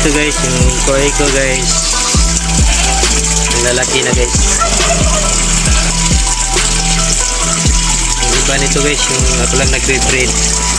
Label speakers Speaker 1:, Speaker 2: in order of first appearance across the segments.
Speaker 1: Ito guys, yung koi ko guys. Lalaki na guys. Yung iba nito guys, yung ako lang nagbe-breeding.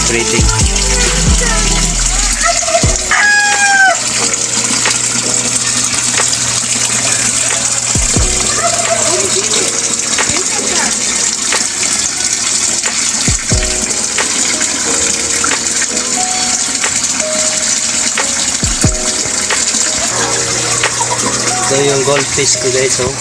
Speaker 1: Ito yung goldfish ko guys, oh.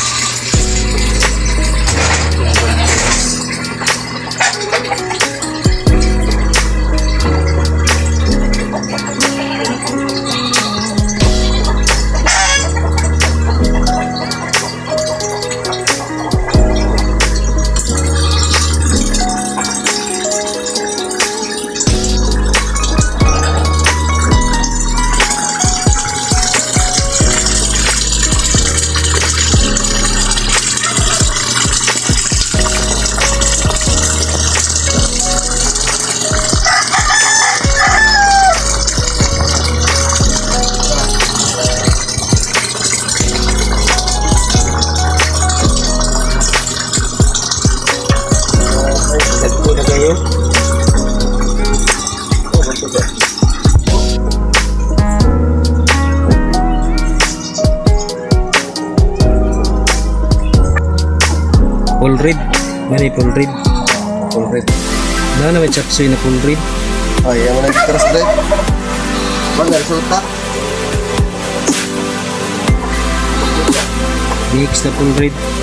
Speaker 1: Full red. Mani full red.
Speaker 2: Full red.
Speaker 1: Nah, na may chapsoy na full red.
Speaker 2: Oh, yang mana keras red? Bang, resulta.
Speaker 1: Mix na full red.